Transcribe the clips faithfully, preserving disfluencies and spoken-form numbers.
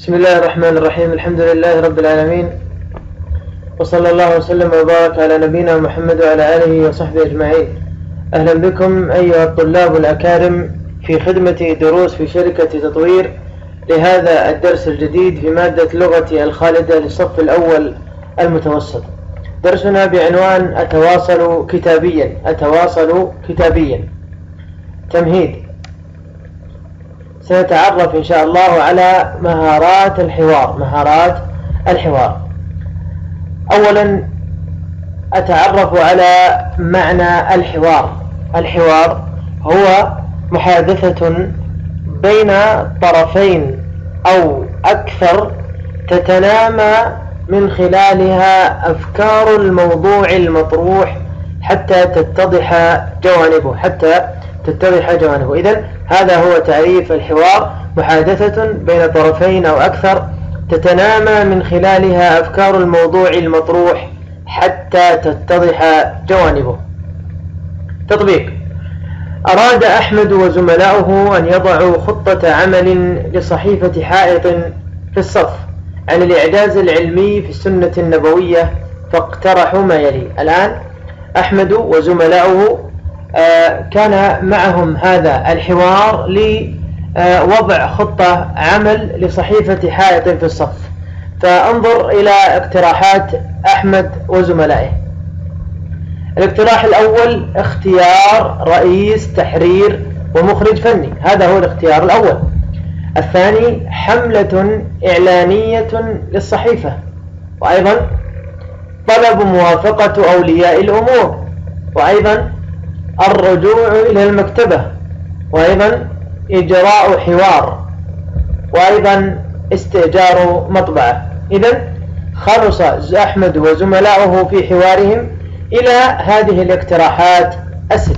بسم الله الرحمن الرحيم. الحمد لله رب العالمين، وصلى الله وسلم وبارك على نبينا محمد وعلى آله وصحبه أجمعين. أهلا بكم أيها الطلاب الأكارم في خدمة دروس في شركة تطوير لهذا الدرس الجديد في مادة لغة الخالدة للصف الأول المتوسط. درسنا بعنوان أتواصل كتابيا. أتواصل كتابيا. تمهيد. سنتعرف إن شاء الله على مهارات الحوار. مهارات الحوار. أولا أتعرف على معنى الحوار. الحوار هو محادثة بين طرفين أو أكثر تتنامى من خلالها أفكار الموضوع المطروح حتى تتضح جوانبه حتى تتضح جوانبه. إذن هذا هو تعريف الحوار: محادثة بين طرفين أو أكثر تتنامى من خلالها أفكار الموضوع المطروح حتى تتضح جوانبه. تطبيق: أراد أحمد وزملاؤه أن يضعوا خطة عمل لصحيفة حائط في الصف عن الإعجاز العلمي في السنة النبوية، فاقترحوا ما يلي. الآن أحمد وزملاؤه كان معهم هذا الحوار لوضع خطة عمل لصحيفة حائط في الصف، فانظر إلى اقتراحات أحمد وزملائه. الاقتراح الأول: اختيار رئيس تحرير ومخرج فني. هذا هو الاختيار الأول. الثاني: حملة إعلانية للصحيفة، وأيضا طلب موافقة أولياء الأمور، وأيضا الرجوع إلى المكتبة، وأيضا إجراء حوار، وأيضا استئجار مطبعة. إذن خلص أحمد وزملاؤه في حوارهم إلى هذه الاقتراحات الست.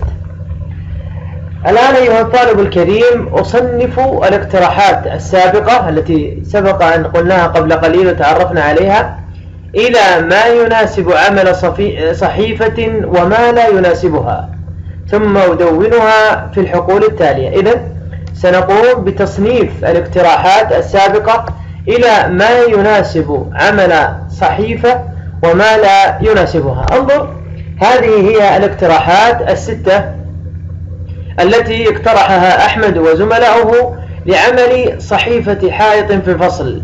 الآن أيها الطالب الكريم أصنف الاقتراحات السابقة التي سبق أن قلناها قبل قليل وتعرفنا عليها إلى ما يناسب عمل صحيفة وما لا يناسبها، ثم أدونها في الحقول التالية. إذن سنقوم بتصنيف الاقتراحات السابقة إلى ما يناسب عمل صحيفة وما لا يناسبها. انظر، هذه هي الاقتراحات الستة التي اقترحها أحمد وزملاؤه لعمل صحيفة حائط في الفصل.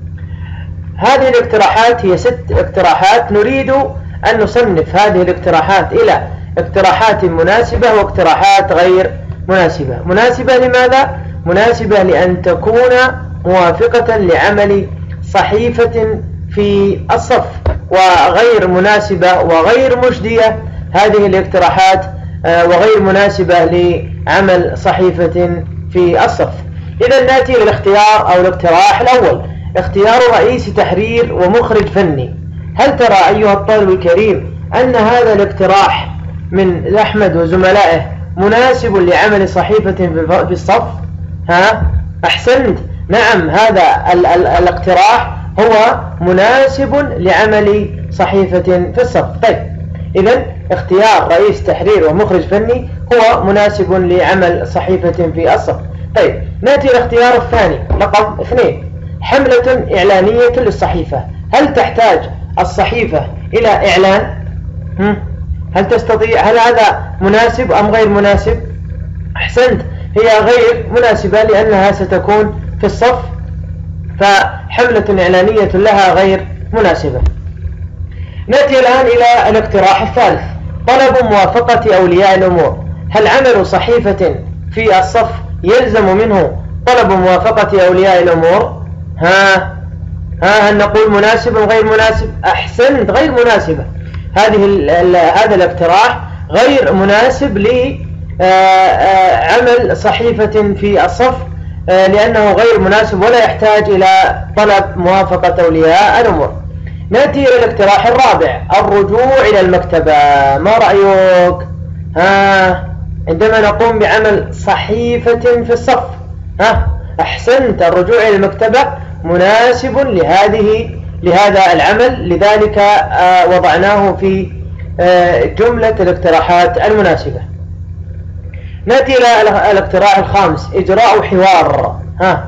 هذه الاقتراحات هي ست اقتراحات، نريد أن نصنف هذه الاقتراحات إلى اقتراحات مناسبة واقتراحات غير مناسبة. مناسبة لماذا؟ مناسبة لأن تكون موافقة لعمل صحيفة في الصف، وغير مناسبة وغير مجدية هذه الاقتراحات وغير مناسبة لعمل صحيفة في الصف. إذا نأتي إلى الاختيار أو الاقتراح الأول: اختيار رئيس تحرير ومخرج فني. هل ترى أيها الطالب الكريم أن هذا الاقتراح من أحمد وزملائه مناسب لعمل صحيفة في الصف؟ ها؟ أحسنت، نعم، هذا ال ال الاقتراح هو مناسب لعمل صحيفة في الصف. طيب، إذن اختيار رئيس تحرير ومخرج فني هو مناسب لعمل صحيفة في الصف. طيب، نأتي إلى الاختيار الثاني رقم اثنين: حملة إعلانية للصحيفة. هل تحتاج الصحيفة إلى إعلان؟ هم؟ هل تستطيع؟ هل هذا مناسب أم غير مناسب؟ أحسنت، هي غير مناسبة لأنها ستكون في الصف، فحملة إعلانية لها غير مناسبة. نأتي الآن إلى الاقتراح الثالث: طلب موافقة أولياء الأمور. هل عمل صحيفة في الصف يلزم منه طلب موافقة أولياء الأمور؟ ها ها هل نقول مناسب أم غير مناسب؟ أحسنت، غير مناسبة. هذه هذا الاقتراح غير مناسب لعمل صحيفة في الصف لأنه غير مناسب ولا يحتاج إلى طلب موافقة أولياء الأمور. نأتي إلى الاقتراح الرابع: الرجوع إلى المكتبة. ما رأيك؟ ها عندما نقوم بعمل صحيفة في الصف، ها أحسنت، الرجوع إلى المكتبة مناسب لهذه لهذا العمل، لذلك وضعناه في جملة الاقتراحات المناسبة. نأتي إلى الاقتراح الخامس: إجراء حوار. ها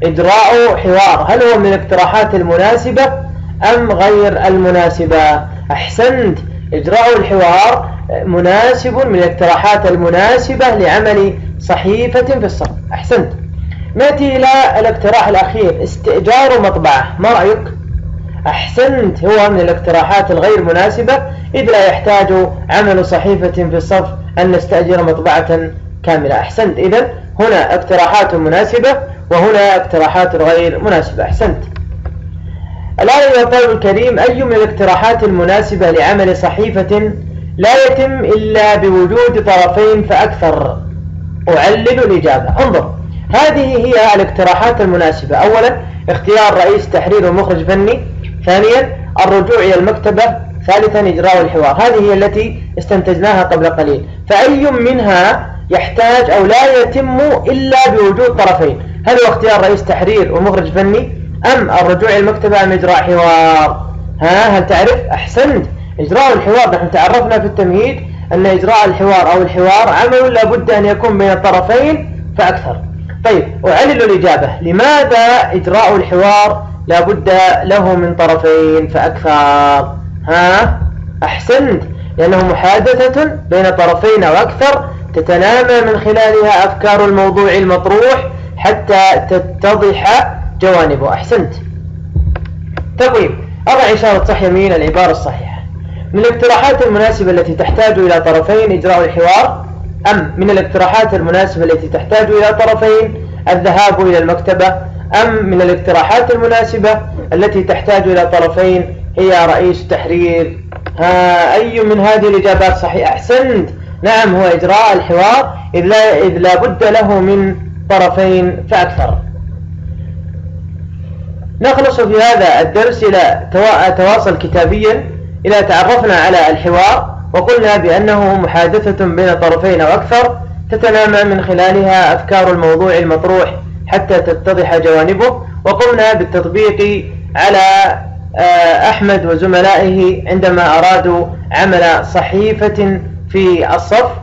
إجراء حوار، هل هو من الاقتراحات المناسبة أم غير المناسبة؟ أحسنت، إجراء الحوار مناسب من الاقتراحات المناسبة لعمل صحيفة في الصف. أحسنت. نأتي إلى الاقتراح الأخير، استئجار مطبعة، ما رأيك؟ أحسنت، هو من الاقتراحات الغير مناسبة، إذ لا يحتاج عمل صحيفة في الصف أن نستأجر مطبعة كاملة. أحسنت، إذن هنا اقتراحات مناسبة وهنا اقتراحات غير مناسبة. أحسنت. الآن أيها الطالب الكريم، أي من الاقتراحات المناسبة لعمل صحيفة لا يتم إلا بوجود طرفين فأكثر؟ أعلل الإجابة. انظر، هذه هي الاقتراحات المناسبة. أولا، اختيار رئيس تحرير ومخرج فني. ثانيا، الرجوع إلى المكتبة. ثالثا، إجراء الحوار. هذه هي التي استنتجناها قبل قليل. فأي منها يحتاج أو لا يتم إلا بوجود طرفين؟ هل هو اختيار رئيس تحرير ومخرج فني، أم الرجوع إلى المكتبة، أم إجراء حوار؟ ها، هل تعرف؟ أحسنت، إجراء الحوار. نحن تعرفنا في التمهيد أن إجراء الحوار أو الحوار عمل لابد أن يكون بين الطرفين فأكثر. طيب، أعلل الإجابة، لماذا إجراء الحوار لابد له من طرفين فأكثر؟ ها، أحسنت، لأنه محادثة بين طرفين أو أكثر تتنامى من خلالها أفكار الموضوع المطروح حتى تتضح جوانبه. أحسنت. طيب، أضع إشارة صح يمين العبارة الصحيحة. من الاقتراحات المناسبة التي تحتاج إلى طرفين إجراء الحوار، أم من الاقتراحات المناسبة التي تحتاج إلى طرفين الذهاب إلى المكتبة، أم من الاقتراحات المناسبة التي تحتاج إلى طرفين هي رئيس تحرير؟ ها، أي من هذه الإجابات صحيحة؟ أحسنت، نعم، هو إجراء الحوار، إذ لا, إذ لا بد له من طرفين فأكثر. نخلص في هذا الدرس إلى تواصل كتابيا إذا تعرفنا على الحوار وقلنا بأنه محادثة بين طرفين أو أكثر تتنامى من خلالها أفكار الموضوع المطروح حتى تتضح جوانبه، وقمنا بالتطبيق على أحمد وزملائه عندما أرادوا عمل صحيفة في الصف.